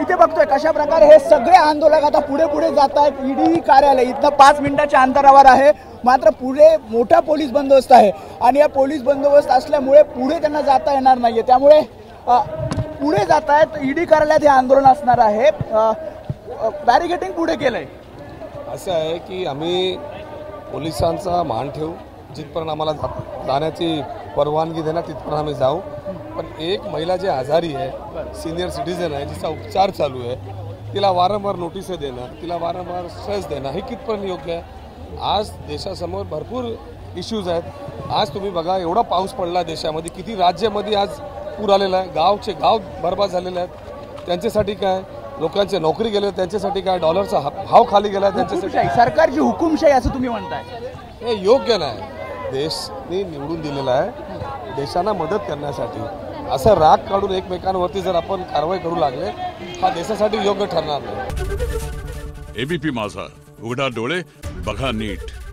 इथे बघतोय कशा प्रकारे हे सगळे आंदोलक आता पुढे पुढे जात आहेत। ईडी कार्यालय इथं 5 मिनिटाच्या अंतरावर आहे, मात्र पुढे मोठा पोलीस बंदोबस्त आहे आणि या पोलीस बंदोबस्त असल्यामुळे पुढे त्यांना जाता येणार नाहीये, त्यामुळे पुढे जात आहेत। ईडी कार्यालयात हे आंदोलन असणार आहे, बॅरिकेडिंग पुढे केलंय। असं आहे की आम्ही पोलिसांचा मान ठेवू, जिथपर्यंत आम्हाला जाण्याची परवानगी देणार तिथपर्यंत आम्ही जाऊ। पण एक महिला जी आजारी आहे, सिनियर सिटीजन आहे, जिचा उपचार चालू आहे, तिला वारंवार नोटिसेस देणं, तिला वारंवार स्ट्रेस देणं हे कितपर्यंत योग्य आहे? आज देशासमोर भरपूर इश्यूज आहेत। आज तुम्ही बघा, एवढा पाऊस पडला देशामध्ये, किती राज्यामध्ये आज पूर आलेला आहे, गाव बर्बाद झालेले आहेत। त्यांच्यासाठी काय? लोकांचे नोकरी गेले, त्यांच्यासाठी काय? डॉलरचा भाव खाली गेला, त्यांच्यासाठी सरकारची हुकुमशाही असं तुम्ही म्हणताय, हे योग्य नाही। देशने निवडून दिलेला आहे देशाला मदत करण्यासाठी, असं राग काढून एकमेकांवरती जर आपण कारवाई करू लागले, हा देशासाठी योग्य ठरणार नाही। एबीपी माझा, उघडा डोळे बघा नीट।